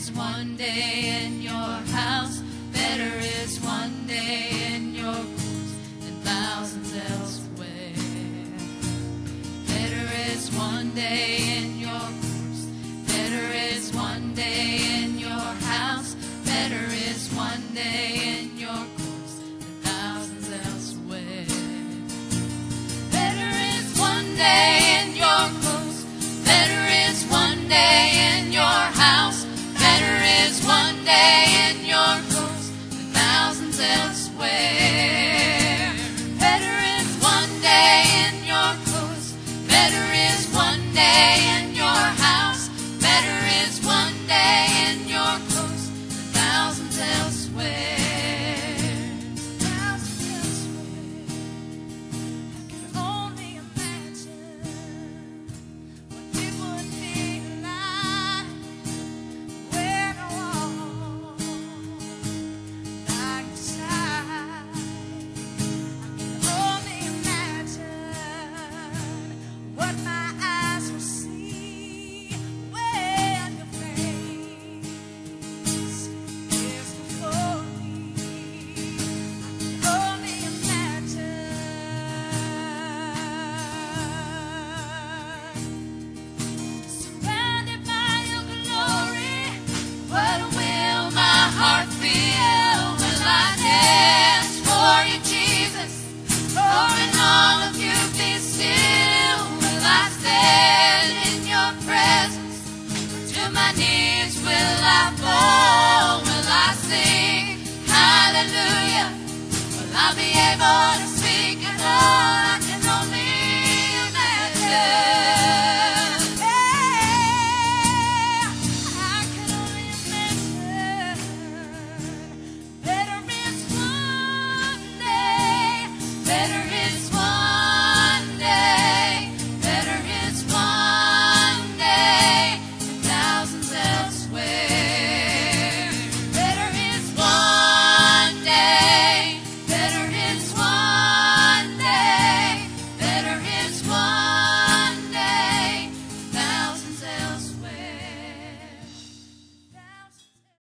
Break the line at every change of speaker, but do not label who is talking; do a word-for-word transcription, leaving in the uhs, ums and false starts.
is one day in your house. Better is one day in your courts than thousands elsewhere. Better is one day in your courts. Better is one day in your house. Better is one day in your courts than thousands elsewhere. Better is one day in your courts. Better is one day in your house. Better is one day in your courts than thousands elsewhere. Better is one day in your courts. Better is one day